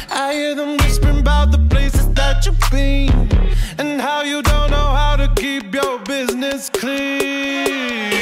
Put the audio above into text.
I hear them whispering about the places that you've been and how you don't know how to keep your business clean.